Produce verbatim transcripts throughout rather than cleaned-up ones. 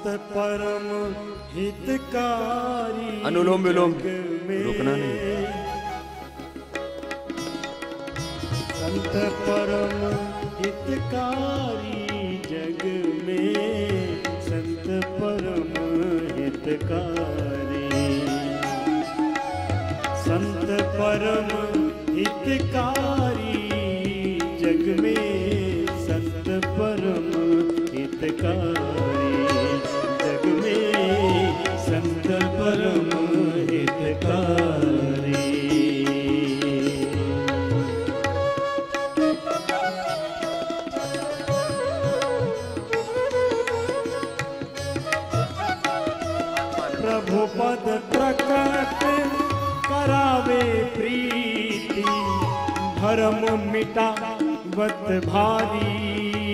परम हितकारी। अनुलोम विलोम रुकना नहीं। संत परम हितकारी जग में, संत परम हितकारी। संत परम हितकारी जग में, संत परम हितकारी जग में, संत परम हितकारी। प्रभु पद प्रकट करावे प्रीति, धर्म मिटावत भारी।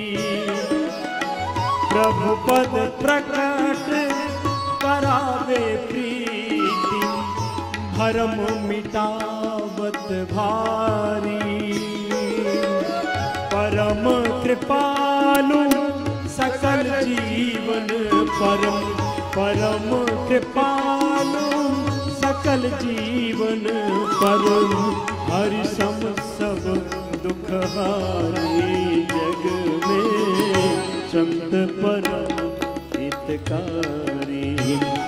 प्रभु पद प्रकट करावे प्रीति, धर्म मिटावत भारी। परम कृपालु सकल जीवन परम, परम कृपालु सकल जीवन परम। हरि सम सब दुख हारी जग में, संत परम हितकारी।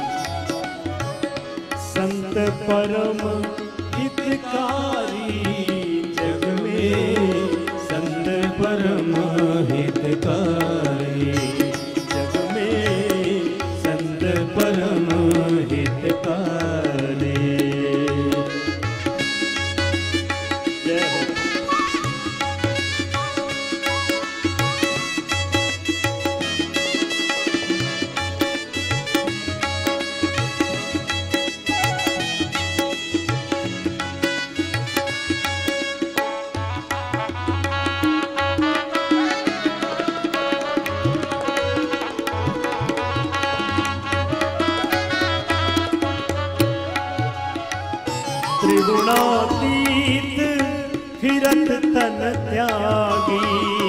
संत परम हितकारी जग में, संत परम हितकारी जग में, संत परम हितकारी। जय हो। त्रिगुणातीत फिरत तन त्यागी,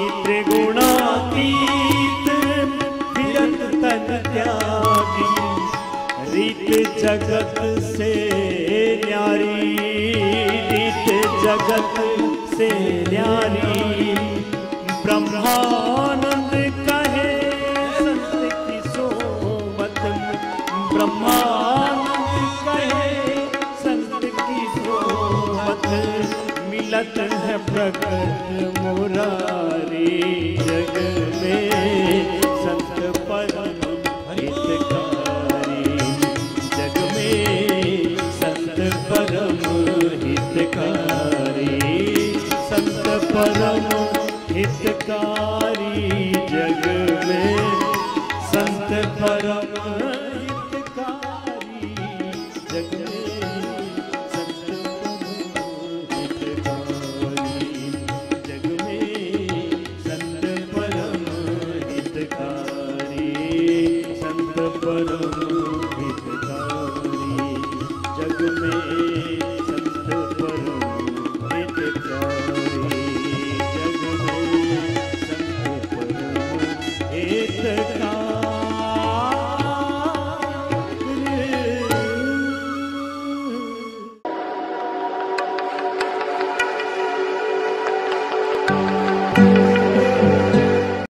त्रिगुणातीत फिरत तन त्यागी। रीत जगत से न्यारी, रीत जगत से न्यारी। ब्रह्मानंद कहे संत की सोबत, ब्रह्मानंद कहे मिलत है प्रकट मुरारी जग में, संत परम हितकारी जग में, संत परम हितकारी, संत परम हितकारी।